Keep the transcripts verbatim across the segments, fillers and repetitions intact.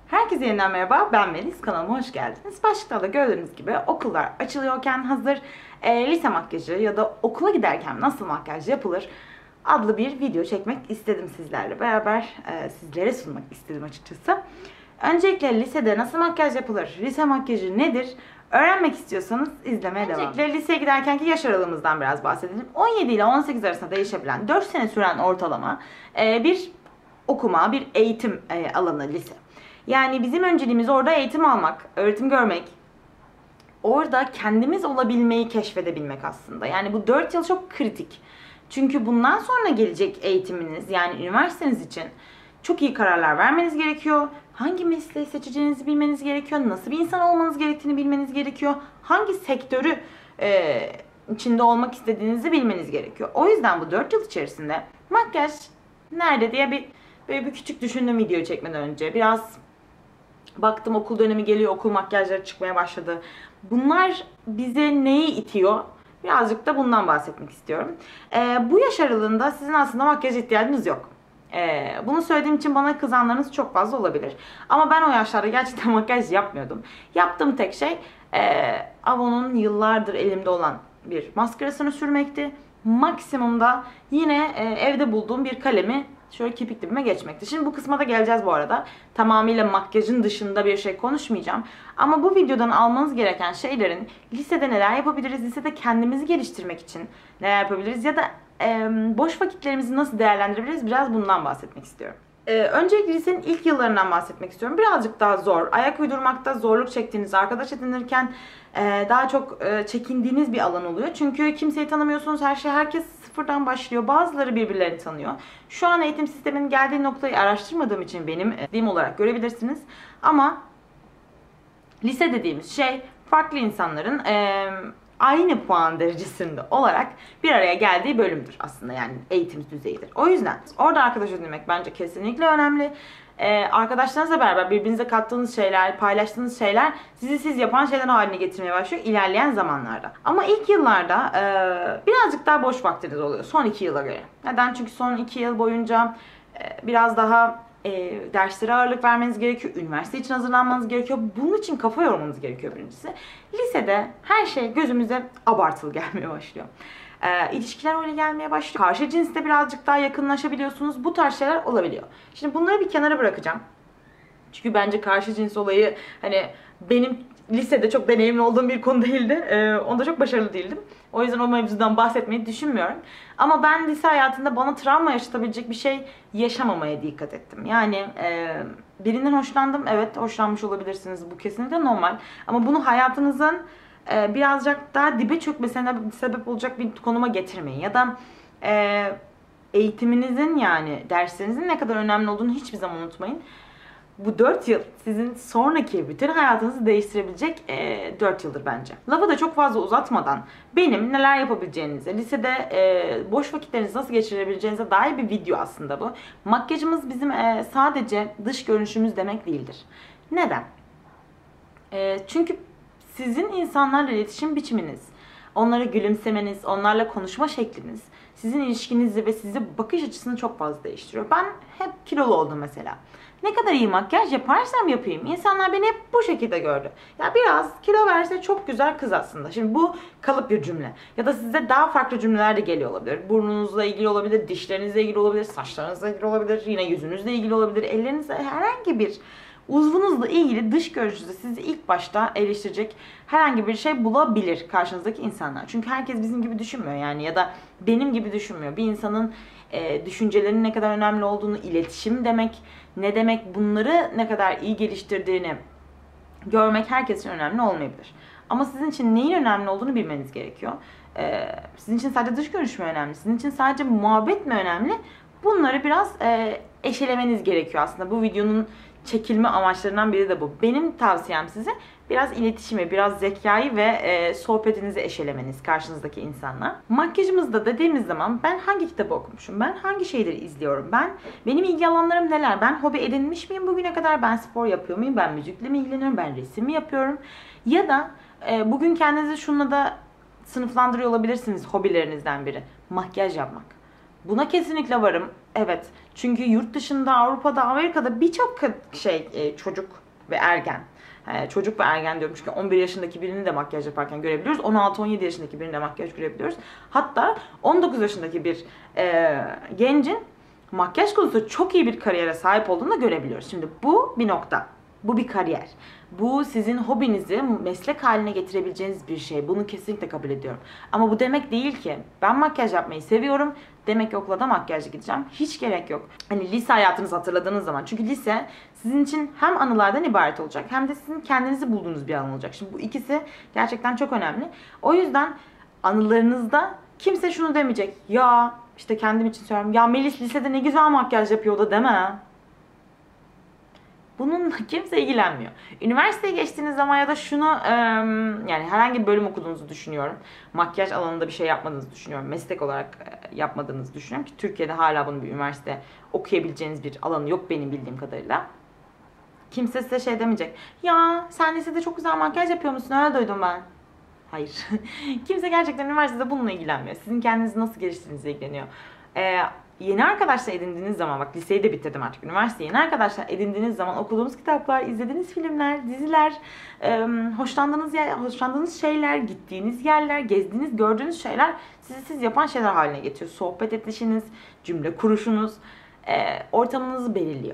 Herkese yeniden merhaba, ben Melis. Kanalıma hoş geldiniz. Başlıkta da gördüğünüz gibi okullar açılıyorken hazır e, lise makyajı ya da okula giderken nasıl makyaj yapılır adlı bir video çekmek istedim sizlerle beraber. E, sizlere sunmak istedim açıkçası. Öncelikle lisede nasıl makyaj yapılır, lise makyajı nedir öğrenmek istiyorsanız izlemeye devam edin. Öncelikle liseye giderkenki yaş aralığımızdan biraz bahsedelim. on yedi ile on sekiz arasında değişebilen, dört sene süren ortalama e, bir okuma, bir eğitim e, alanı lise. Yani bizim önceliğimiz orada eğitim almak, öğretim görmek, orada kendimiz olabilmeyi keşfedebilmek aslında. Yani bu dört yıl çok kritik. Çünkü bundan sonra gelecek eğitiminiz, yani üniversiteniz için çok iyi kararlar vermeniz gerekiyor. Hangi mesleği seçeceğinizi bilmeniz gerekiyor. Nasıl bir insan olmanız gerektiğini bilmeniz gerekiyor. Hangi sektörü e, içinde olmak istediğinizi bilmeniz gerekiyor. O yüzden bu dört yıl içerisinde makyaj nerede diye bir, böyle bir küçük düşündüm video çekmeden önce. Biraz baktım, okul dönemi geliyor, okul makyajları çıkmaya başladı. Bunlar bize neyi itiyor? Birazcık da bundan bahsetmek istiyorum. Ee, bu yaş aralığında sizin aslında makyaj ihtiyacınız yok. Ee, bunu söylediğim için bana kızanlarınız çok fazla olabilir. Ama ben o yaşlarda gerçekten makyaj yapmıyordum. Yaptığım tek şey e, Avon'un yıllardır elimde olan bir maskarasını sürmekti. Maksimumda yine e, evde bulduğum bir kalemi şöyle kirpik dibime geçmekti. Şimdi bu kısma da geleceğiz bu arada. Tamamıyla makyajın dışında bir şey konuşmayacağım. Ama bu videodan almanız gereken şeylerin lisede neler yapabiliriz, lisede kendimizi geliştirmek için neler yapabiliriz ya da e, boş vakitlerimizi nasıl değerlendirebiliriz, biraz bundan bahsetmek istiyorum. Ee, öncelikle lisenin ilk yıllarından bahsetmek istiyorum. Birazcık daha zor. Ayak uydurmakta zorluk çektiğiniz, arkadaş edinirken e, daha çok e, çekindiğiniz bir alan oluyor. Çünkü kimseyi tanımıyorsunuz. Her şey, herkes sıfırdan başlıyor. Bazıları birbirlerini tanıyor. Şu an eğitim sisteminin geldiği noktayı araştırmadığım için benim dediğim olarak görebilirsiniz. Ama lise dediğimiz şey farklı insanların e, aynı puan derecesinde olarak bir araya geldiği bölümdür aslında, yani eğitim düzeyidir. O yüzden orada arkadaş edinmek bence kesinlikle önemli. Ee, arkadaşlarınızla beraber birbirinize kattığınız şeyler, paylaştığınız şeyler sizi siz yapan şeyler haline getirmeye başlıyor ilerleyen zamanlarda. Ama ilk yıllarda e, birazcık daha boş vaktiniz oluyor son iki yıla göre. Neden? Çünkü son iki yıl boyunca e, biraz daha E, derslere ağırlık vermeniz gerekiyor. Üniversite için hazırlanmanız gerekiyor. Bunun için kafa yormanız gerekiyor birincisi. Lisede her şey gözümüze abartılı gelmeye başlıyor. E, ilişkiler öyle gelmeye başlıyor. Karşı cinsle birazcık daha yakınlaşabiliyorsunuz. Bu tarz şeyler olabiliyor. Şimdi bunları bir kenara bırakacağım. Çünkü bence karşı cins olayı hani benim lisede çok deneyimli olduğum bir konu değildi. Ee, onda çok başarılı değildim. O yüzden o mevzudan bahsetmeyi düşünmüyorum. Ama ben lise hayatında bana travma yaşatabilecek bir şey yaşamamaya dikkat ettim. Yani e, birinden hoşlandım. Evet, hoşlanmış olabilirsiniz. Bu kesinlikle normal. Ama bunu hayatınızın e, birazcık daha dibe çökmesine sebep olacak bir konuma getirmeyin. Ya da e, eğitiminizin, yani derslerinizin ne kadar önemli olduğunu hiçbir zaman unutmayın. Bu dört yıl sizin sonraki bütün hayatınızı değiştirebilecek e, dört yıldır bence. Lafı da çok fazla uzatmadan benim neler yapabileceğinize, lisede e, boş vakitlerinizi nasıl geçirebileceğinize dair bir video aslında bu. Makyajımız bizim e, sadece dış görünüşümüz demek değildir. Neden? E, çünkü sizin insanlarla iletişim biçiminiz, onlara gülümsemeniz, onlarla konuşma şekliniz sizin ilişkinizi ve size bakış açısını çok fazla değiştiriyor. Ben hep kilolu oldum mesela. Ne kadar iyi makyaj yaparsam yapayım, İnsanlar beni hep bu şekilde gördü. Ya biraz kilo verse çok güzel kız aslında. Şimdi bu kalıp bir cümle. Ya da size daha farklı cümleler de geliyor olabilir. Burnunuzla ilgili olabilir, dişlerinizle ilgili olabilir, saçlarınızla ilgili olabilir, yine yüzünüzle ilgili olabilir, ellerinizle, herhangi bir uzvunuzla ilgili dış görünüşünüzde sizi ilk başta eleştirecek herhangi bir şey bulabilir karşınızdaki insanlar. Çünkü herkes bizim gibi düşünmüyor yani, ya da benim gibi düşünmüyor. Bir insanın e, düşüncelerinin ne kadar önemli olduğunu, iletişim demek ne demek, bunları ne kadar iyi geliştirdiğini görmek herkes için önemli olmayabilir. Ama sizin için neyin önemli olduğunu bilmeniz gerekiyor. E, sizin için sadece dış görünüş mü önemli? Sizin için sadece muhabbet mi önemli? Bunları biraz e, eşelemeniz gerekiyor aslında. Bu videonun çekilme amaçlarından biri de bu. Benim tavsiyem size biraz iletişimi, biraz zekayı ve e, sohbetinizi eşelemeniz karşınızdaki insanla. Makyajımızda dediğimiz zaman ben hangi kitabı okumuşum, ben hangi şeyleri izliyorum, ben benim ilgi alanlarım neler, ben hobi edinmiş miyim bugüne kadar, ben spor yapıyor muyum, ben müzikle mi ilgileniyorum, ben resim mi yapıyorum, ya da e, bugün kendinizi şununla da sınıflandırıyor olabilirsiniz, hobilerinizden biri makyaj yapmak. Buna kesinlikle varım. Evet. Çünkü yurt dışında, Avrupa'da, Amerika'da birçok şey e, çocuk ve ergen. E, çocuk ve ergen diyorum çünkü on bir yaşındaki birini de makyaj yaparken görebiliyoruz. on altı on yedi yaşındaki birini de makyaj görebiliyoruz. Hatta on dokuz yaşındaki bir e, gencin makyaj konusunda çok iyi bir kariyere sahip olduğunu da görebiliyoruz. Şimdi bu bir nokta. Bu bir kariyer. Bu sizin hobinizi meslek haline getirebileceğiniz bir şey. Bunu kesinlikle kabul ediyorum. Ama bu demek değil ki ben makyaj yapmayı seviyorum. Demek ki okula da makyajla gideceğim. Hiç gerek yok. Hani lise hayatınızı hatırladığınız zaman. Çünkü lise sizin için hem anılardan ibaret olacak hem de sizin kendinizi bulduğunuz bir alan olacak. Şimdi bu ikisi gerçekten çok önemli. O yüzden anılarınızda kimse şunu demeyecek. Ya işte kendim için söylüyorum. Ya Melis lisede ne güzel makyaj yapıyor da deme. Bununla kimse ilgilenmiyor. Üniversiteye geçtiğiniz zaman ya da şunu yani herhangi bir bölüm okuduğunuzu düşünüyorum. Makyaj alanında bir şey yapmadığınızı düşünüyorum. Meslek olarak yapmadığınızı düşünüyorum ki Türkiye'de hala bunun bir üniversite okuyabileceğiniz bir alanı yok benim bildiğim kadarıyla. Kimse size şey demeyecek. Ya sen lisede çok güzel makyaj yapıyor musun? Öyle duydum ben. Hayır. Kimse gerçekten üniversitede bununla ilgilenmiyor. Sizin kendinizi nasıl geliştirdiğinizle ilgileniyor. Ee, Yeni arkadaşlar edindiğiniz zaman, bak liseyi de bitirdim artık, üniversite, yeni arkadaşlar edindiğiniz zaman okuduğunuz kitaplar, izlediğiniz filmler, diziler, hoşlandığınız yer, hoşlandığınız şeyler, gittiğiniz yerler, gezdiğiniz, gördüğünüz şeyler sizi siz yapan şeyler haline getiriyor. Sohbet edişiniz, cümle kuruşunuz, ortamınızı belirliyor.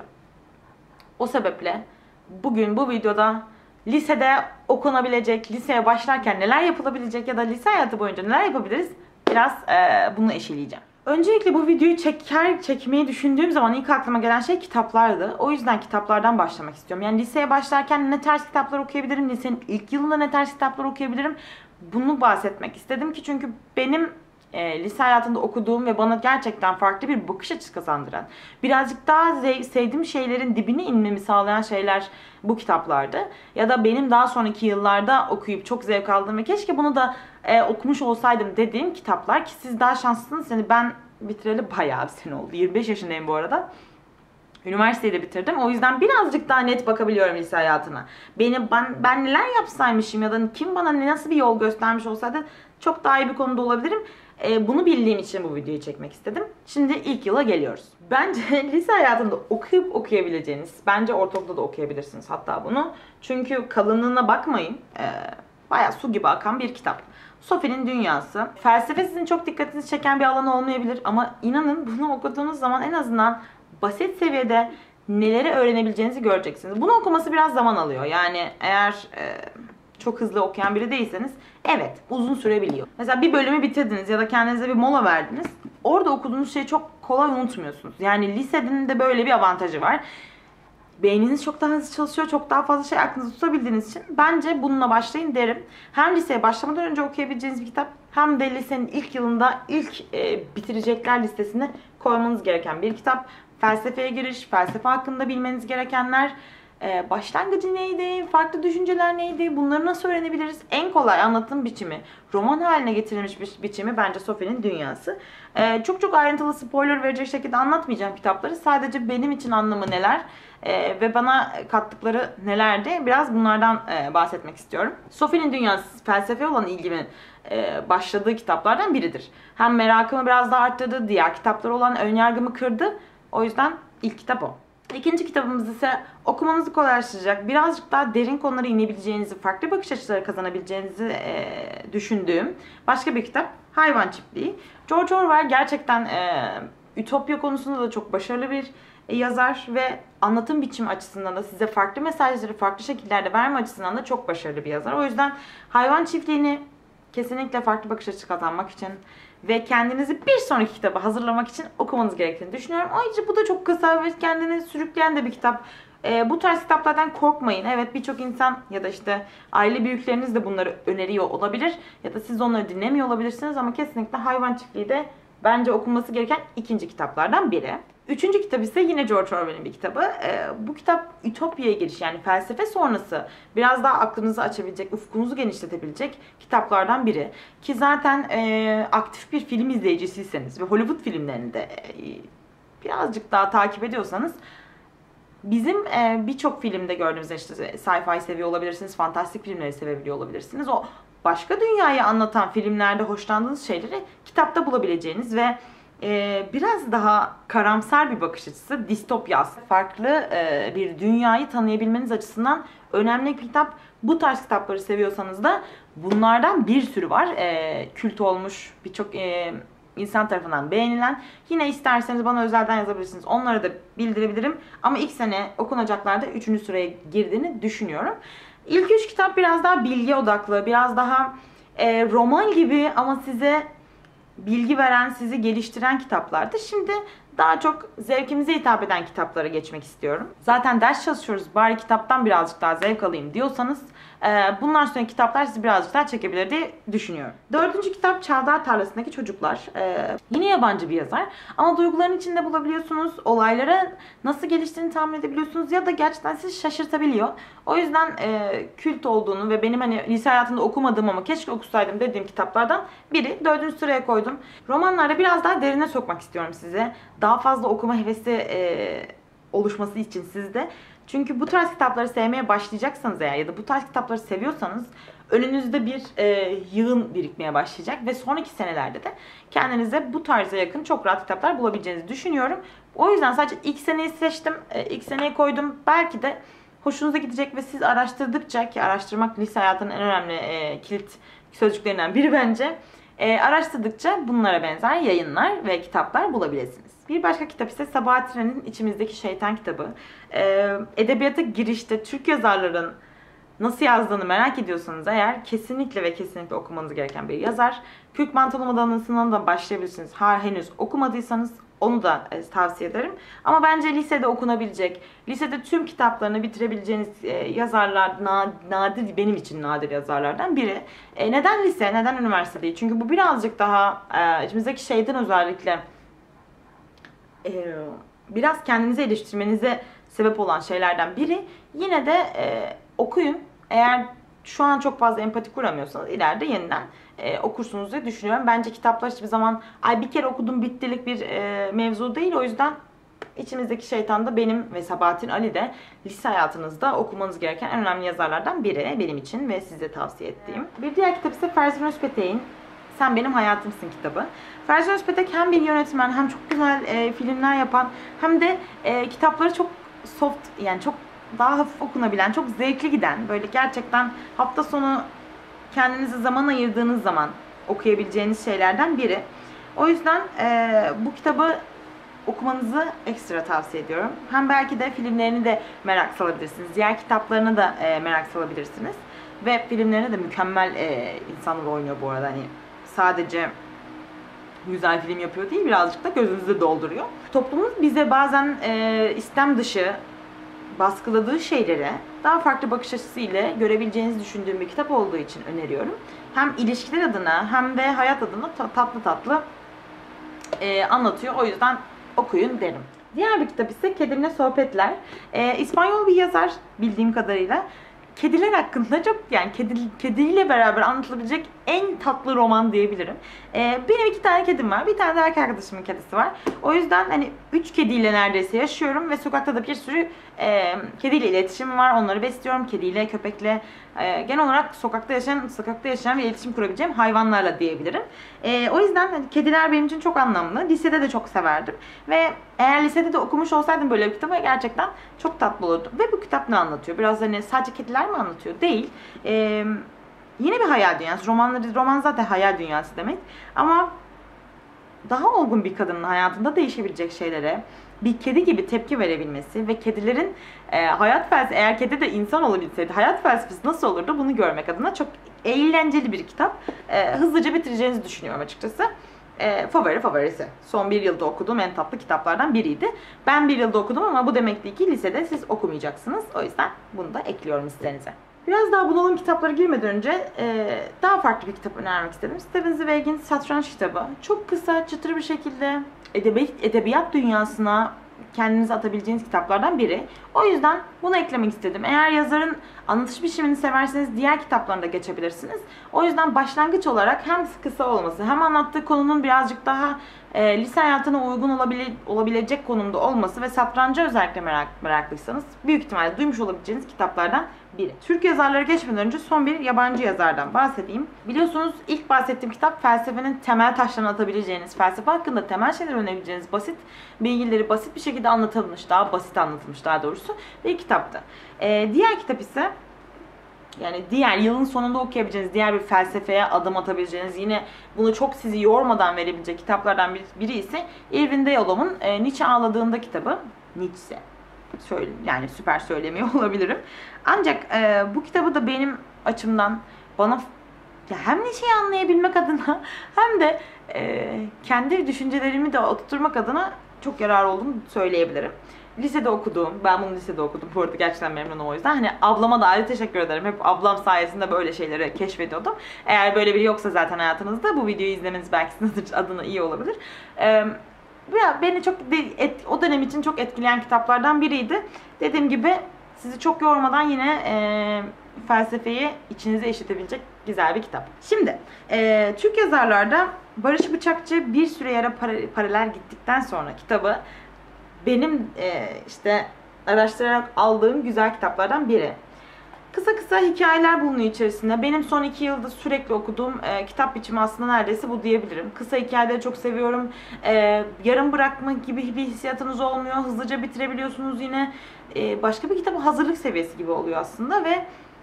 O sebeple bugün bu videoda lisede okunabilecek, liseye başlarken neler yapılabilecek ya da lise hayatı boyunca neler yapabiliriz biraz bunu eşeleyeceğim. Öncelikle bu videoyu çeker, çekmeyi düşündüğüm zaman ilk aklıma gelen şey kitaplardı. O yüzden kitaplardan başlamak istiyorum. Yani liseye başlarken ne tarz kitaplar okuyabilirim, lisenin ilk yılında ne tarz kitaplar okuyabilirim, bunu bahsetmek istedim ki çünkü benim e, lise hayatında okuduğum ve bana gerçekten farklı bir bakış açısı kazandıran, birazcık daha sevdiğim şeylerin dibine inmemi sağlayan şeyler bu kitaplardı. Ya da benim daha sonraki yıllarda okuyup çok zevk aldığım ve keşke bunu da e, okumuş olsaydım dediğim kitaplar ki siz daha şanslısınız. Yani ben bitireli bayağı bir sene oldu. yirmi beş yaşındayım bu arada. Üniversiteyi de bitirdim. O yüzden birazcık daha net bakabiliyorum lise hayatına. Beni, ben, ben neler yapsaymışım ya da kim bana nasıl bir yol göstermiş olsaydı çok daha iyi bir konuda olabilirim. E, bunu bildiğim için bu videoyu çekmek istedim. Şimdi ilk yıla geliyoruz. Bence lise hayatında okuyup okuyabileceğiniz, bence ortaokulda da okuyabilirsiniz hatta bunu. Çünkü kalınlığına bakmayın. E, bayağı su gibi akan bir kitap. Sophie'nin Dünyası. Felsefe sizin çok dikkatinizi çeken bir alan olmayabilir ama inanın bunu okuduğunuz zaman en azından basit seviyede neleri öğrenebileceğinizi göreceksiniz. Bunu okuması biraz zaman alıyor. Yani eğer e, çok hızlı okuyan biri değilseniz evet uzun sürebiliyor. Mesela bir bölümü bitirdiniz ya da kendinize bir mola verdiniz. Orada okuduğunuz şeyi çok kolay unutmuyorsunuz. Yani lisenin de böyle bir avantajı var. Beyniniz çok daha hızlı çalışıyor, çok daha fazla şey aklınızda tutabildiğiniz için bence bununla başlayın derim. Hem liseye başlamadan önce okuyabileceğiniz bir kitap hem de lisenin ilk yılında ilk e, bitirecekler listesine koymanız gereken bir kitap. Felsefeye giriş, felsefe hakkında bilmeniz gerekenler, e, başlangıcı neydi, farklı düşünceler neydi, bunları nasıl öğrenebiliriz? En kolay anlatım biçimi, roman haline getirilmiş bir biçimi bence Sophie'nin Dünyası. E, çok çok ayrıntılı spoiler verecek şekilde anlatmayacağım kitapları. Sadece benim için anlamı neler e, ve bana kattıkları nelerdi biraz bunlardan e, bahsetmek istiyorum. Sophie'nin Dünyası felsefe olan ilgimin e, başladığı kitaplardan biridir. Hem merakımı biraz daha arttırdı, diğer kitaplara olan önyargımı kırdı. O yüzden ilk kitap o. İkinci kitabımız ise okumanızı kolaylaştıracak, birazcık daha derin konulara inebileceğinizi, farklı bakış açıları kazanabileceğinizi e, düşündüğüm başka bir kitap. Hayvan Çiftliği. George Orwell gerçekten e, ütopya konusunda da çok başarılı bir e, yazar ve anlatım biçimi açısından da size farklı mesajları farklı şekillerde verme açısından da çok başarılı bir yazar. O yüzden Hayvan Çiftliği'ni kesinlikle farklı bakış açısı kazanmak için ve kendinizi bir sonraki kitaba hazırlamak için okumanız gerektiğini düşünüyorum. Ayrıca bu da çok kısa ve kendini sürükleyen de bir kitap. E, bu tarz kitaplardan korkmayın. Evet birçok insan ya da işte aile büyükleriniz de bunları öneriyor olabilir. Ya da siz onları dinlemiyor olabilirsiniz ama kesinlikle Hayvan Çiftliği de bence okunması gereken ikinci kitaplardan biri. Üçüncü kitap ise yine George Orwell'in bir kitabı. Ee, bu kitap Ütopya'ya giriş yani felsefe sonrası biraz daha aklınızı açabilecek, ufkunuzu genişletebilecek kitaplardan biri. Ki zaten e, aktif bir film izleyicisiyseniz ve Hollywood filmlerini de e, birazcık daha takip ediyorsanız bizim e, birçok filmde gördüğümüz işte sci-fi seviyor olabilirsiniz, fantastik filmleri sevebiliyor olabilirsiniz. O başka dünyayı anlatan filmlerde hoşlandığınız şeyleri kitapta bulabileceğiniz ve Ee, biraz daha karamsar bir bakış açısı, distopya aslında. Farklı e, bir dünyayı tanıyabilmeniz açısından önemli bir kitap. Bu tarz kitapları seviyorsanız da bunlardan bir sürü var. E, kült olmuş, birçok e, insan tarafından beğenilen. Yine isterseniz bana özelden yazabilirsiniz. Onları da bildirebilirim. Ama ilk sene okunacaklarda üçüncü sıraya girdiğini düşünüyorum. İlk üç kitap biraz daha bilgi odaklı, biraz daha e, roman gibi ama size bilgi veren, sizi geliştiren kitaplardı. Şimdi daha çok zevkimize hitap eden kitaplara geçmek istiyorum. Zaten ders çalışıyoruz, bari kitaptan birazcık daha zevk alayım diyorsanız bundan sonraki kitaplar sizi birazcık daha çekebilir diye düşünüyorum. Dördüncü kitap Çavdar Tarlası'ndaki Çocuklar. Ee, yine yabancı bir yazar ama duyguların içinde bulabiliyorsunuz. Olaylara nasıl geliştiğini tahmin edebiliyorsunuz ya da gerçekten sizi şaşırtabiliyor. O yüzden e, kült olduğunu ve benim hani lise hayatında okumadığım ama keşke okusaydım dediğim kitaplardan biri. Dördüncü sıraya koydum. Romanlarda biraz daha derine sokmak istiyorum size. Daha fazla okuma hevesi e, oluşması için sizde. Çünkü bu tarz kitapları sevmeye başlayacaksanız eğer ya da bu tarz kitapları seviyorsanız önünüzde bir e, yığın birikmeye başlayacak ve sonraki senelerde de kendinize bu tarza yakın çok rahat kitaplar bulabileceğinizi düşünüyorum. O yüzden sadece ilk seneyi seçtim, e, ilk seneyi koydum. Belki de hoşunuza gidecek ve siz araştırdıkça, ki araştırmak lise hayatının en önemli e, kilit sözcüklerinden biri bence. E, araştırdıkça bunlara benzer yayınlar ve kitaplar bulabilirsiniz. Bir başka kitap ise Sabahattin Ali'nin İçimizdeki Şeytan kitabı. E, edebiyata girişte Türk yazarların nasıl yazdığını merak ediyorsanız eğer kesinlikle ve kesinlikle okumanız gereken bir yazar. Kürk Mantolu Madanası'ndan da başlayabilirsiniz. Ha, henüz okumadıysanız onu da e, tavsiye ederim. Ama bence lisede okunabilecek, lisede tüm kitaplarını bitirebileceğiniz e, yazarlar na, nadir, benim için nadir yazarlardan biri. E, neden lise, neden üniversite değil? Çünkü bu birazcık daha e, içimizdeki şeyden özellikle e, biraz kendinizi eleştirmenize sebep olan şeylerden biri. Yine de e, okuyun. Eğer şu an çok fazla empati kuramıyorsanız ileride yeniden e, okursunuz diye düşünüyorum. Bence kitaplar hiçbir zaman ay bir kere okudum bittilik bir e, mevzu değil. O yüzden İçimizdeki Şeytan da benim ve Sabahattin Ali de lise hayatınızda okumanız gereken en önemli yazarlardan biri benim için ve size tavsiye ettiğim. Bir diğer kitap ise Ferzan Özpetek'in Sen Benim Hayatımsın kitabı. Ferzan Özpetek hem bir yönetmen hem çok güzel e, filmler yapan hem de e, kitapları çok soft, yani çok daha hafif okunabilen, çok zevkli giden, böyle gerçekten hafta sonu kendinize zaman ayırdığınız zaman okuyabileceğiniz şeylerden biri. O yüzden e, bu kitabı okumanızı ekstra tavsiye ediyorum. Hem belki de filmlerini de merak salabilirsiniz. Diğer kitaplarını da e, merak salabilirsiniz. Ve filmlerine de mükemmel e, insanlar oynuyor bu arada. Hani sadece güzel film yapıyor değil, birazcık da gözünüzü dolduruyor. Toplumumuz bize bazen e, istem dışı baskıladığı şeylere daha farklı bakış açısı ile görebileceğinizi düşündüğüm bir kitap olduğu için öneriyorum. Hem ilişkiler adına hem de hayat adına tatlı tatlı e, anlatıyor. O yüzden okuyun derim. Diğer bir kitap ise Kedimle Sohbetler. E, İspanyol bir yazar bildiğim kadarıyla. Kediler hakkında çok, yani kedi, kediyle beraber anlatılabilecek en tatlı roman diyebilirim. Ee, benim iki tane kedim var. Bir tane de erkek arkadaşımın kedisi var. O yüzden hani üç kediyle neredeyse yaşıyorum ve sokakta da bir sürü e, kediyle iletişim var. Onları besliyorum. Kediyle, köpekle, e, genel olarak sokakta yaşayan, sokakta yaşayan ve iletişim kurabileceğim hayvanlarla diyebilirim. E, o yüzden hani kediler benim için çok anlamlı. Lisede de çok severdim. Ve eğer lisede de okumuş olsaydım böyle bir kitabı gerçekten çok tatlı olurdu. Ve bu kitap ne anlatıyor? Biraz hani sadece kediler mi anlatıyor? Değil. Eee Yine bir hayal dünyası. Romanları, roman zaten hayal dünyası demek. Ama daha olgun bir kadının hayatında değişebilecek şeylere bir kedi gibi tepki verebilmesi ve kedilerin e, hayat felsefesi, eğer kedi de insan olabilseydi hayat felsefesi nasıl olurdu bunu görmek adına çok eğlenceli bir kitap. E, hızlıca bitireceğinizi düşünüyorum açıkçası. E, favori favorisi. Son bir yılda okuduğum en tatlı kitaplardan biriydi. Ben bir yılda okudum ama bu demek değil ki lisede siz okumayacaksınız. O yüzden bunu da ekliyorum listenize. Biraz daha bunalım kitaplara girmeden önce e, daha farklı bir kitap önermek istedim. Steven Zweig'in Satranç kitabı. Çok kısa, çıtır bir şekilde edebiyat, edebiyat dünyasına kendinizi atabileceğiniz kitaplardan biri. O yüzden bunu eklemek istedim. Eğer yazarın anlatış biçimini severseniz diğer kitaplarına da geçebilirsiniz. O yüzden başlangıç olarak hem kısa olması hem anlattığı konunun birazcık daha e, lise hayatına uygun olabile, olabilecek konumda olması ve satranca özellikle merak, meraklıysanız büyük ihtimalle duymuş olabileceğiniz kitaplardan biri. Türk yazarları geçmeden önce son bir yabancı yazardan bahsedeyim. Biliyorsunuz ilk bahsettiğim kitap felsefenin temel taşlarını atabileceğiniz, felsefe hakkında temel şeyler öğrenebileceğiniz basit bilgileri basit bir şekilde anlatılmış, daha basit anlatılmış daha doğrusu bir kitaptı. E, diğer kitap ise yani diğer yılın sonunda okuyabileceğiniz, diğer bir felsefeye adım atabileceğiniz, yine bunu çok sizi yormadan verebilecek kitaplardan biri ise Irving Yalom'un e, Nietzsche Ağladığında kitabı. Nietzsche. Söyle, yani süper söylemiyor olabilirim. Ancak e, bu kitabı da benim açımdan bana ya hem Nietzsche'yi anlayabilmek adına hem de e, kendi düşüncelerimi de oturtmak adına çok yarar olduğunu söyleyebilirim. Lisede okuduğum, ben bunu lisede okudum. Bu arada gerçekten memnunum o yüzden. Hani ablama da ayrı teşekkür ederim. Hep ablam sayesinde böyle şeyleri keşfediyordum. Eğer böyle biri yoksa zaten hayatınızda bu videoyu izlemeniz belki sizin adına iyi olabilir. Ee, beni çok et, o dönem için çok etkileyen kitaplardan biriydi. Dediğim gibi sizi çok yormadan yine e, felsefeyi içinize işletebilecek güzel bir kitap. Şimdi e, Türk yazarlarda Barış Bıçakçı Bir Süre Yere Paralel Gittikten Sonra kitabı benim e, işte araştırarak aldığım güzel kitaplardan biri. Kısa kısa hikayeler bulunuyor içerisinde. Benim son iki yılda sürekli okuduğum e, kitap biçimi aslında neredeyse bu diyebilirim. Kısa hikayeleri çok seviyorum. E, yarım bırakma gibi bir hissiyatınız olmuyor. Hızlıca bitirebiliyorsunuz yine. E, başka bir kitap hazırlık seviyesi gibi oluyor aslında ve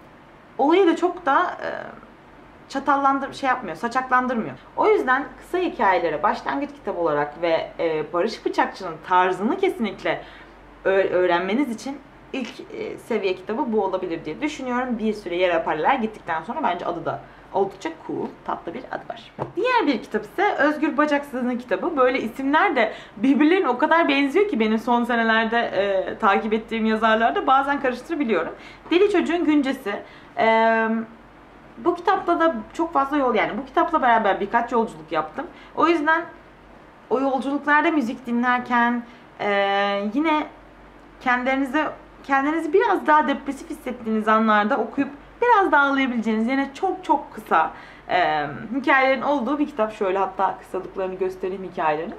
olayı da çok da e, çatallandır şey yapmıyor, saçaklandırmıyor. O yüzden kısa hikayelere başlangıç kitabı olarak ve e, Barış Bıçakçı'nın tarzını kesinlikle öğrenmeniz için ilk e, seviye kitabı bu olabilir diye düşünüyorum. Bir Süre Yere Paralel Gittikten Sonra bence adı da oldukça cool, tatlı bir adı var. Diğer bir kitap ise Özgür Bacaksız'ın kitabı. Böyle isimler de birbirlerine o kadar benziyor ki benim son senelerde e, takip ettiğim yazarlarda bazen karıştırabiliyorum. Deli Çocuğun Güncesi. Eee Bu kitapla da çok fazla yol yani bu kitapla beraber birkaç yolculuk yaptım. O yüzden o yolculuklarda müzik dinlerken e, yine kendinize kendinizi biraz daha depresif hissettiğiniz anlarda okuyup biraz daha ağlayabileceğiniz yine çok çok kısa e, hikayelerin olduğu bir kitap. Şöyle hatta kısalıklarını göstereyim hikayelerin.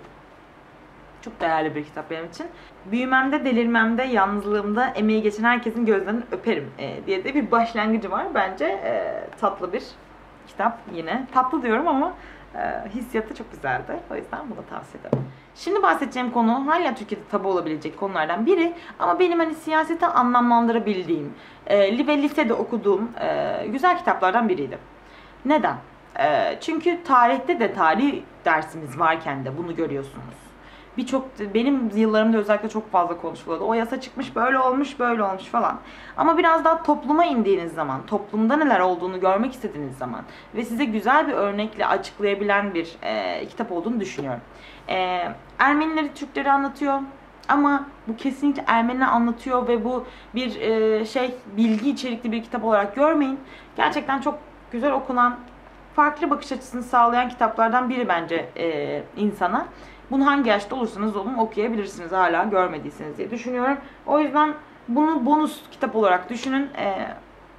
Çok değerli bir kitap benim için. Büyümemde, delirmemde, yalnızlığımda emeği geçen herkesin gözlerinden öperim e, diye de bir başlangıcı var. Bence e, tatlı bir kitap yine. Tatlı diyorum ama e, hissiyatı çok güzeldi. O yüzden bunu tavsiye ederim. Şimdi bahsedeceğim konu hala Türkiye'de tabu olabilecek konulardan biri. Ama benim hani siyaseti anlamlandırabildiğim e, ve lisede okuduğum e, güzel kitaplardan biriydi. Neden? E, çünkü tarihte de tarih dersimiz varken de bunu görüyorsunuz. Birçok benim yıllarımda özellikle çok fazla konuşuluyordu. O yasa çıkmış, böyle olmuş, böyle olmuş falan. Ama biraz daha topluma indiğiniz zaman, toplumda neler olduğunu görmek istediğiniz zaman ve size güzel bir örnekle açıklayabilen bir e, kitap olduğunu düşünüyorum. E, Ermenileri, Türkleri anlatıyor. Ama bu kesinlikle Ermeni anlatıyor ve bu bir e, şey bilgi içerikli bir kitap olarak görmeyin. Gerçekten çok güzel okunan, farklı bakış açısını sağlayan kitaplardan biri bence e, insana. Bunu hangi yaşta olursanız olun okuyabilirsiniz hala görmediyseniz diye düşünüyorum. O yüzden bunu bonus kitap olarak düşünün. E,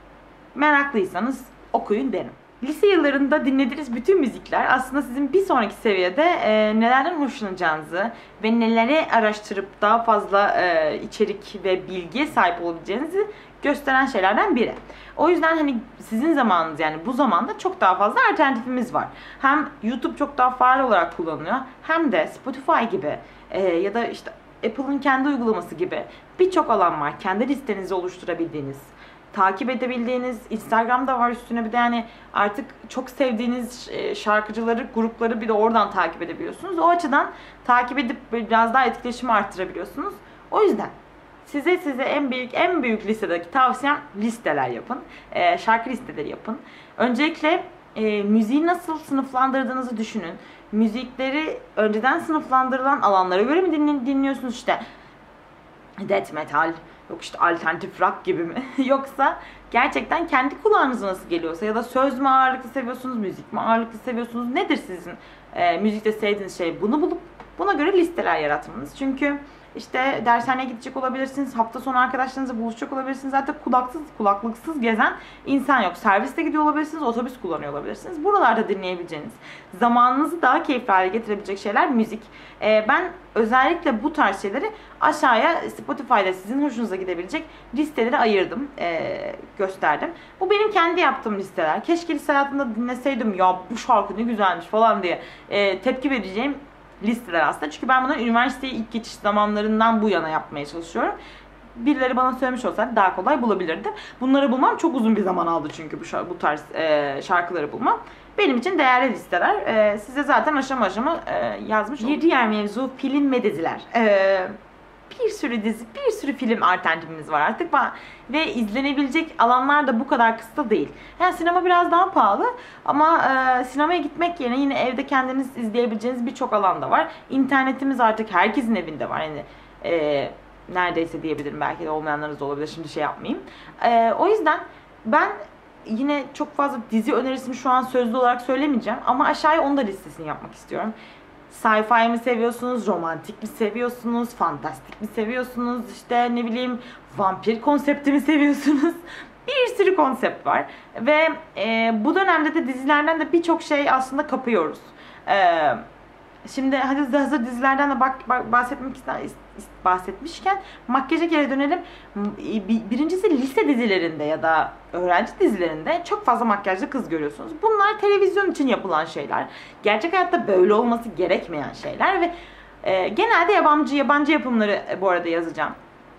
meraklıysanız okuyun derim. Lise yıllarında dinlediğiniz bütün müzikler aslında sizin bir sonraki seviyede e, nelerden hoşlanacağınızı ve neleri araştırıp daha fazla e, içerik ve bilgiye sahip olabileceğinizi gösteren şeylerden biri. O yüzden hani sizin zamanınız yani bu zamanda çok daha fazla alternatifimiz var. Hem YouTube çok daha faal olarak kullanılıyor hem de Spotify gibi e, ya da işte Apple'ın kendi uygulaması gibi birçok alan var. Kendi listenizi oluşturabildiğiniz, takip edebildiğiniz, Instagram'da var üstüne bir de yani artık çok sevdiğiniz şarkıcıları, grupları bir de oradan takip edebiliyorsunuz. O açıdan takip edip biraz daha etkileşimi arttırabiliyorsunuz. O yüzden size size en büyük en büyük listedeki tavsiyem listeler yapın. E, şarkı listeleri yapın. Öncelikle e, müziği nasıl sınıflandırdığınızı düşünün. Müzikleri önceden sınıflandırılan alanlara göre mi dinliyorsunuz işte death metal, yok işte alternatif rock gibi mi? Yoksa gerçekten kendi kulağınıza nasıl geliyorsa ya da söz mü ağırlıklı seviyorsunuz, müzik mi ağırlıklı seviyorsunuz? Nedir sizin e, müzikte sevdiğiniz şey? Bunu bulup buna göre listeler yaratmanız. Çünkü işte dershaneye gidecek olabilirsiniz, hafta sonu arkadaşlarınızla buluşacak olabilirsiniz. Zaten kulaksız, kulaklıksız gezen insan yok. Serviste gidiyor olabilirsiniz, otobüs kullanıyor olabilirsiniz. Buralarda dinleyebileceğiniz, zamanınızı daha keyifli hale getirebilecek şeyler müzik. Ee, ben özellikle bu tarz şeyleri aşağıya Spotify'da sizin hoşunuza gidebilecek listeleri ayırdım, ee, gösterdim. Bu benim kendi yaptığım listeler. Keşke lise hayatımda dinleseydim, ya bu şarkı ne güzelmiş falan diye e, tepki vereceğim listeler aslında. Çünkü ben bunu üniversiteye ilk geçiş zamanlarından bu yana yapmaya çalışıyorum. Birileri bana söylemiş olsaydı daha kolay bulabilirdim. Bunları bulmam çok uzun bir zaman aldı çünkü bu, bu tarz e, şarkıları bulmam. Benim için değerli listeler. E, size zaten aşama aşama e, yazmış oldum. Bir diğer mevzu film ve diziler. E, bir sürü dizi, bir sürü film alternatifimiz var artık ve izlenebilecek alanlar da bu kadar kısa değil. Yani sinema biraz daha pahalı ama e, sinemaya gitmek yerine yine evde kendiniz izleyebileceğiniz birçok alan da var. İnternetimiz artık herkesin evinde var. Yani e, neredeyse diyebilirim, belki de olmayanlarınız da olabilir. Şimdi şey yapmayayım. E, o yüzden ben yine çok fazla dizi önerisini şu an sözlü olarak söylemeyeceğim ama aşağıya onun da listesini yapmak istiyorum. Sci-fi mi seviyorsunuz, romantik mi seviyorsunuz, fantastik mi seviyorsunuz, işte ne bileyim vampir konsepti mi seviyorsunuz? Bir sürü konsept var ve e, bu dönemde de dizilerden de birçok şey aslında kapıyoruz. E, şimdi hadi hazır dizilerden de bak, bak bahsetmek ister, bahsetmişken makyaja geri dönelim. Birincisi lise dizilerinde ya da öğrenci dizilerinde çok fazla makyajlı kız görüyorsunuz. Bunlar televizyon için yapılan şeyler. Gerçek hayatta böyle olması gerekmeyen şeyler ve e, genelde yabancı yabancı yapımları e, bu arada yazacağım.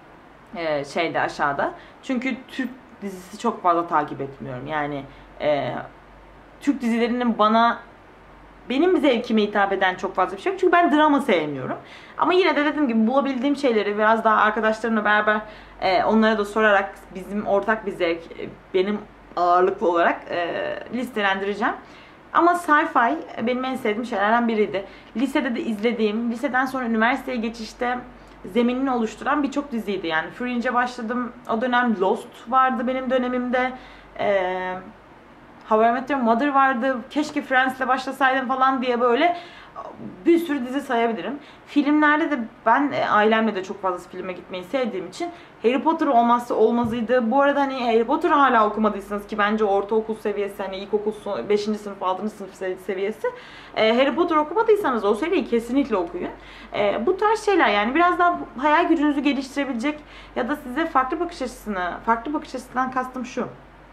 E, şeyde aşağıda. Çünkü Türk dizisi çok fazla takip etmiyorum. Yani e, Türk dizilerinin bana benim zevkime hitap eden çok fazla bir şey yok. Çünkü ben drama sevmiyorum. Ama yine de dediğim gibi bulabildiğim şeyleri biraz daha arkadaşlarımla beraber e, onlara da sorarak bizim ortak bir zevk, e, benim ağırlıklı olarak e, listelendireceğim. Ama sci-fi benim en sevdiğim şeylerden biriydi. Lisede de izlediğim, liseden sonra üniversiteye geçişte zeminini oluşturan birçok diziydi. Yani Fringe'e başladım. O dönem Lost vardı benim dönemimde. Eee... How I Met Your Mother vardı. Keşke Friends'le başlasaydım falan diye böyle bir sürü dizi sayabilirim. Filmlerde de ben ailemle de çok fazla filme gitmeyi sevdiğim için Harry Potter olmazsa olmazıydı. Bu arada hani Harry Potter'ı hala okumadıysanız, ki bence ortaokul seviyesi, hani ilkokul beşinci sınıf altıncı sınıf seviyesi, Harry Potter okumadıysanız o seriyi kesinlikle okuyun. Bu tarz şeyler yani biraz daha hayal gücünüzü geliştirebilecek ya da size farklı bakış açısını, farklı bakış açısından kastım şu.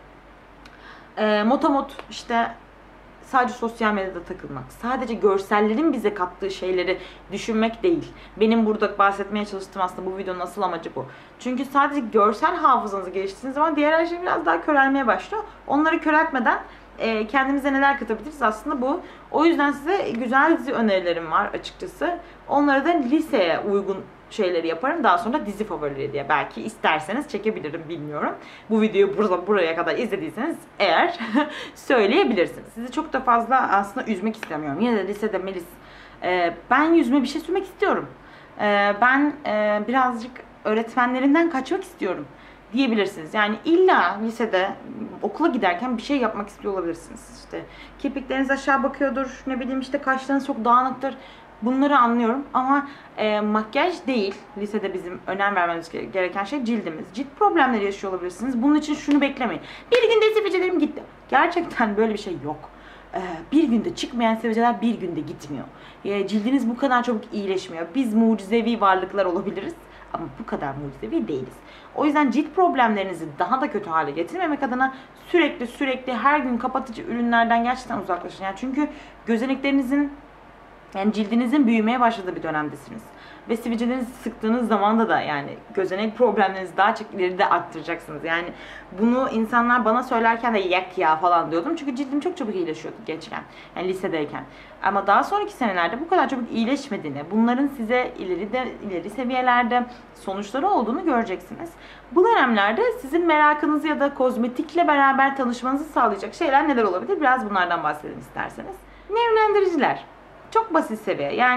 E, motomot işte sadece sosyal medyada takılmak, sadece görsellerin bize kattığı şeyleri düşünmek değil. Benim burada bahsetmeye çalıştığım aslında bu videonun asıl amacı bu. Çünkü sadece görsel hafızanızı geliştirdiğiniz zaman diğer her şey biraz daha körelmeye başlıyor. Onları köreltmeden e, kendimize neler katabiliriz aslında bu. O yüzden size güzel dizi önerilerim var açıkçası. Onları da liseye uygun şeyleri yaparım. Daha sonra dizi favorileri diye belki isterseniz çekebilirim, bilmiyorum. Bu videoyu burada buraya kadar izlediyseniz eğer söyleyebilirsiniz. Sizi çok da fazla aslında üzmek istemiyorum. Yine de lisede Melis, e, ben yüzüme bir şey sürmek istiyorum. E, ben e, birazcık öğretmenlerinden kaçmak istiyorum diyebilirsiniz. Yani illa lisede okula giderken bir şey yapmak istiyor olabilirsiniz. İşte kirpikleriniz aşağı bakıyordur, ne bileyim işte kaşlarınız çok dağınıktır. Bunları anlıyorum ama e, makyaj değil lisede bizim önem vermemiz gereken şey cildimiz. Cilt problemleri yaşıyor olabilirsiniz. Bunun için şunu beklemeyin. Bir günde sivilcelerim gitti. Gerçekten böyle bir şey yok. E, bir günde çıkmayan sivilceler bir günde gitmiyor. E, cildiniz bu kadar çabuk iyileşmiyor. Biz mucizevi varlıklar olabiliriz ama bu kadar mucizevi değiliz. O yüzden cilt problemlerinizi daha da kötü hale getirmemek adına sürekli sürekli her gün kapatıcı ürünlerden gerçekten uzaklaşın. Yani çünkü gözeneklerinizin, yani cildinizin büyümeye başladığı bir dönemdesiniz. Ve sivilcelerinizi sıktığınız zamanda da yani gözenek problemlerinizi daha çok ileride arttıracaksınız. Yani bunu insanlar bana söylerken de yak ya falan diyordum. Çünkü cildim çok çabuk iyileşiyordu gençken. Yani lisedeyken. Ama daha sonraki senelerde bu kadar çabuk iyileşmediğini, bunların size ileri de ileri seviyelerde sonuçları olduğunu göreceksiniz. Bu dönemlerde sizin merakınızı ya da kozmetikle beraber tanışmanızı sağlayacak şeyler neler olabilir? Biraz bunlardan bahsedelim isterseniz. Nemlendiriciler. Çok basit seviye. Yani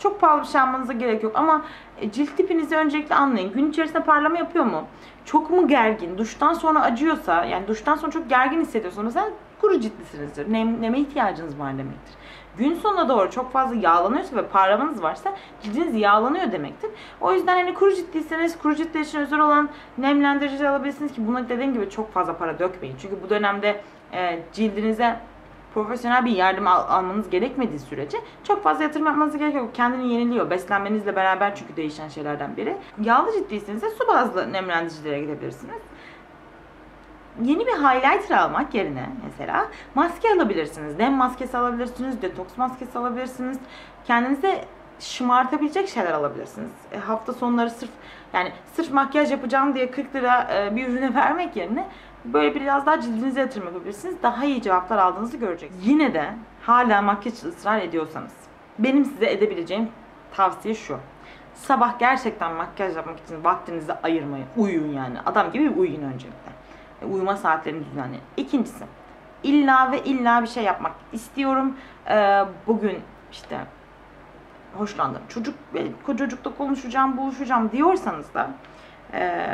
Çok pahalı bir şey almanıza gerek yok ama cilt tipinizi öncelikle anlayın. Gün içerisinde parlama yapıyor mu? Çok mu gergin? Duştan sonra acıyorsa, yani duştan sonra çok gergin hissediyorsanız kuru ciltlisinizdir. Nem, neme ihtiyacınız var demektir. Gün sonuna doğru çok fazla yağlanıyorsa ve parlamanız varsa cildiniz yağlanıyor demektir. O yüzden hani kuru ciltliyseniz kuru ciltler için özel olan nemlendirici alabilirsiniz ki buna dediğim gibi çok fazla para dökmeyin. Çünkü bu dönemde e, cildinize profesyonel bir yardım al almanız gerekmediği sürece çok fazla yatırım yapmanız gerekiyor. Kendini yeniliyor. Beslenmenizle beraber çünkü değişen şeylerden biri. Yağlı ciltliyseniz de su bazlı nemlendiricilere gidebilirsiniz. Yeni bir highlighter almak yerine mesela maske alabilirsiniz. Nem maskesi alabilirsiniz, detoks maskesi alabilirsiniz. Kendinize şımartabilecek şeyler alabilirsiniz. E, hafta sonları sırf yani sırf makyaj yapacağım diye kırk lira e, bir ürüne vermek yerine böyle biraz daha cildinize yatırım yapabilirsiniz. Daha iyi cevaplar aldığınızı göreceksiniz. Yine de hala makyaj ısrar ediyorsanız benim size edebileceğim tavsiye şu. Sabah gerçekten makyaj yapmak için vaktinizi ayırmayın. Uyuyun yani. Adam gibi uyuyun öncelikle. Uyuma saatlerini düzenleyin. İkincisi, illa ve illa bir şey yapmak istiyorum. Ee, bugün işte hoşlandım. Çocuk ve kocacıkla konuşacağım, buluşacağım diyorsanız da e,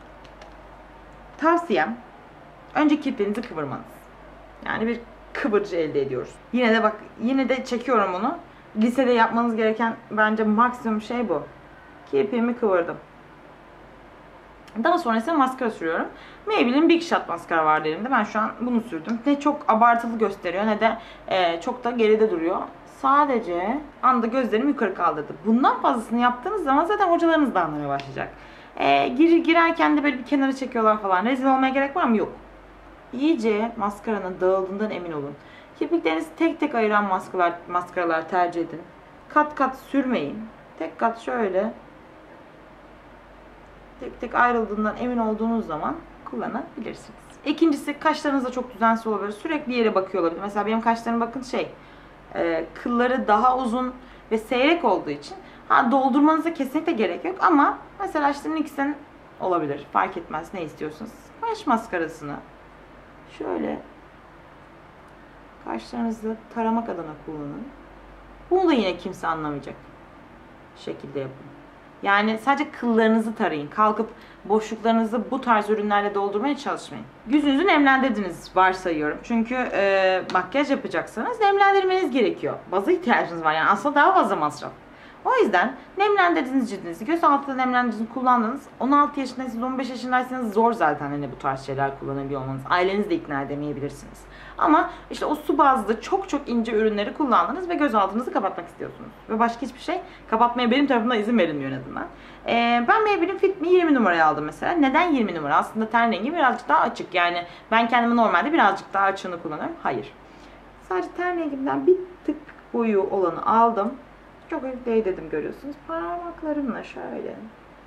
tavsiyem önce kirpinizi kıvırmanız. Yani bir kıvırcı elde ediyoruz. Yine de bak, yine de çekiyorum onu. Lisede yapmanız gereken bence maksimum şey bu. Kirpiğimi kıvırdım. Daha sonra ise maskara sürüyorum. Maybelline Big Shot maskara vardı elimde. Ben şu an bunu sürdüm. Ne çok abartılı gösteriyor ne de e, çok da geride duruyor. Sadece anda gözlerimi yukarı kaldırdı. Bundan fazlasını yaptığınız zaman zaten hocalarınız da anlamaya başlayacak. E, gir, girerken de böyle bir kenara çekiyorlar falan. Rezil olmaya gerek var mı? Yok. İyice maskaranın dağıldığından emin olun. Kirpiklerinizi tek tek ayıran maskaralar, maskaralar tercih edin. Kat kat sürmeyin. Tek kat şöyle tek tek ayrıldığından emin olduğunuz zaman kullanabilirsiniz. İkincisi, kaşlarınız da çok düzensiz olabilir. Sürekli yere bakıyor olabilir. Mesela benim kaşlarım bakın şey, e, kılları daha uzun ve seyrek olduğu için ha, doldurmanıza kesinlikle gerek yok ama mesela işte N Y X'in olabilir. Fark etmez, ne istiyorsunuz. Kaş maskarasını şöyle kaşlarınızı taramak adına kullanın. Bunu da yine kimse anlamayacak şekilde yapın. Yani sadece kıllarınızı tarayın. Kalkıp boşluklarınızı bu tarz ürünlerle doldurmaya çalışmayın. Yüzünüzü nemlendirdiniz varsayıyorum. Çünkü e, makyaj yapacaksanız nemlendirmeniz gerekiyor. Baza ihtiyacınız var. Yani aslında daha fazla masraf. O yüzden nemlendirdiğiniz cildinizi, göz altı nemlendiricini kullandınız. on altı yaşındaysanız, on beş yaşındaysanız zor zaten hani bu tarz şeyler kullanabiliyor olmanız. Ailenizi de ikna edemeyebilirsiniz. Ama işte o su bazlı çok çok ince ürünleri kullandınız ve göz altınızı kapatmak istiyorsunuz. Ve başka hiçbir şey kapatmaya benim tarafımdan izin verilmiyor en azından. Ee, ben Maybelline Fit Me yirmi numarayı aldım mesela. Neden yirmi numara? Aslında ten rengi birazcık daha açık. Yani ben kendimi normalde birazcık daha açığını kullanıyorum. Hayır. Sadece ten rengimden bir tık boyu olanı aldım. Çok hafif değdirdim, görüyorsunuz. Parmaklarımla şöyle.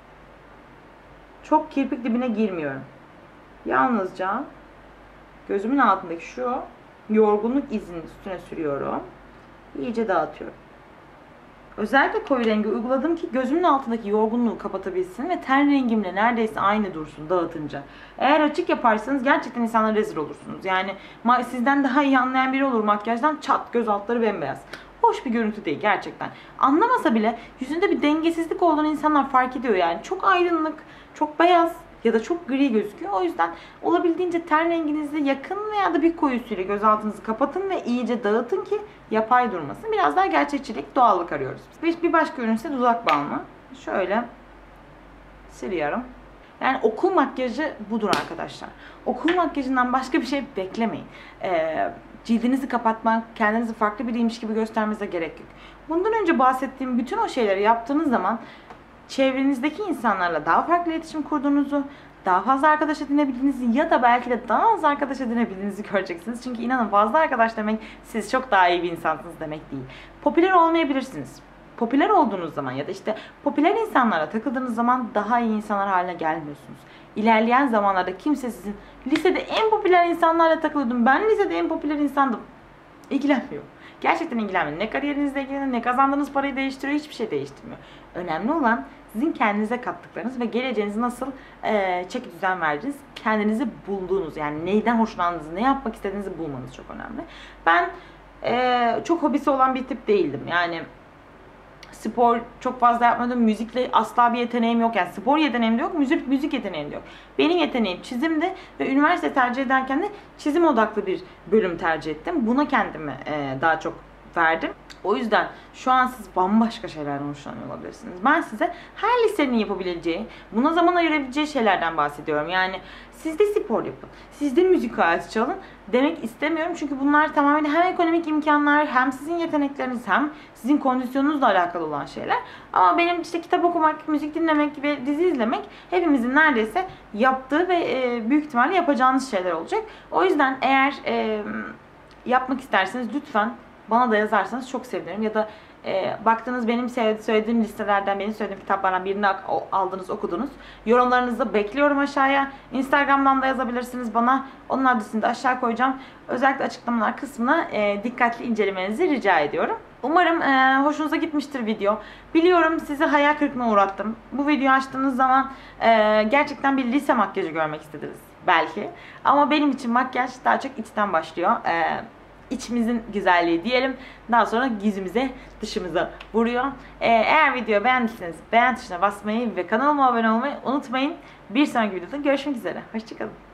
Çok kirpik dibine girmiyorum. Yalnızca gözümün altındaki şu yorgunluk izinin üstüne sürüyorum. İyice dağıtıyorum. Özellikle koyu rengi uyguladım ki gözümün altındaki yorgunluğu kapatabilsin ve ten rengimle neredeyse aynı dursun dağıtınca. Eğer açık yaparsanız gerçekten insanlara rezil olursunuz. Yani sizden daha iyi anlayan biri olur makyajdan, çat göz altları bembeyaz. Hoş bir görüntü değil gerçekten. Anlamasa bile yüzünde bir dengesizlik olduğunu insanlar fark ediyor yani. Çok aydınlık, çok beyaz ya da çok gri gözüküyor. O yüzden olabildiğince ten renginizi yakın veya da bir koyusuyla göz altınızı kapatın ve iyice dağıtın ki yapay durmasın. Biraz daha gerçekçilik, doğallık arıyoruz. Bir başka ürün ise dudak balmı. Şöyle siliyorum. Yani okul makyajı budur arkadaşlar. Okul makyajından başka bir şey beklemeyin. Ee, cildinizi kapatmak, kendinizi farklı biriymiş gibi göstermenize gerek yok. Bundan önce bahsettiğim bütün o şeyleri yaptığınız zaman çevrenizdeki insanlarla daha farklı iletişim kurduğunuzu, daha fazla arkadaş edinebildiğinizi ya da belki de daha az arkadaş edinebildiğinizi göreceksiniz. Çünkü inanın fazla arkadaş demek siz çok daha iyi bir insansınız demek değil. Popüler olmayabilirsiniz. Popüler olduğunuz zaman ya da işte popüler insanlara takıldığınız zaman daha iyi insanlar haline gelmiyorsunuz. İlerleyen zamanlarda kimse sizin lisede en popüler insanlarla takılıyordum, ben lisede en popüler insandım, İlgilenmiyor. Gerçekten ilgilenmiyor. Ne kariyerinizle ilgileniyor, ne kazandığınız parayı değiştiriyor, hiçbir şey değiştirmiyor. Önemli olan sizin kendinize kattıklarınız ve geleceğinizi nasıl e, çeki düzen verdiğiniz, kendinizi bulduğunuz, yani neyden hoşlandığınızı, ne yapmak istediğinizi bulmanız çok önemli. Ben e, çok hobisi olan bir tip değildim. Yani spor çok fazla yapmadım. Müzikle asla bir yeteneğim yok. Yani spor yeteneğim de yok. Müzik, müzik yeteneğim de yok. Benim yeteneğim çizimdi ve üniversite tercih ederken de çizim odaklı bir bölüm tercih ettim. Buna kendimi e, daha çok verdim. O yüzden şu an siz bambaşka şeylerden hoşlanıyor olabilirsiniz. Ben size her lisenin yapabileceği, buna zaman ayırabileceği şeylerden bahsediyorum. Yani siz de spor yapın, siz de müzik aleti çalın demek istemiyorum. Çünkü bunlar tamamen hem ekonomik imkanlar, hem sizin yetenekleriniz, hem sizin kondisyonunuzla alakalı olan şeyler. Ama benim işte kitap okumak, müzik dinlemek ve dizi izlemek hepimizin neredeyse yaptığı ve büyük ihtimalle yapacağınız şeyler olacak. O yüzden eğer e, yapmak isterseniz lütfen bana da yazarsanız çok sevinirim. Ya da e, baktığınız benim söylediğim listelerden, benim söylediğim kitaplardan birini aldınız, okudunuz. Yorumlarınızı bekliyorum aşağıya. Instagram'dan da yazabilirsiniz bana. Onun adresini de aşağı koyacağım. Özellikle açıklamalar kısmına e, dikkatli incelemenizi rica ediyorum. Umarım e, hoşunuza gitmiştir video. Biliyorum sizi hayal kırıklığına uğrattım. Bu videoyu açtığınız zaman e, gerçekten bir lise makyajı görmek istediniz belki. Ama benim için makyaj daha çok içten başlıyor. E, İçimizin güzelliği diyelim. Daha sonra yüzümüze, dışımıza vuruyor. Ee, eğer videoyu beğendiyseniz beğen tuşuna basmayı ve kanalıma abone olmayı unutmayın. Bir sonraki videoda görüşmek üzere. Hoşçakalın.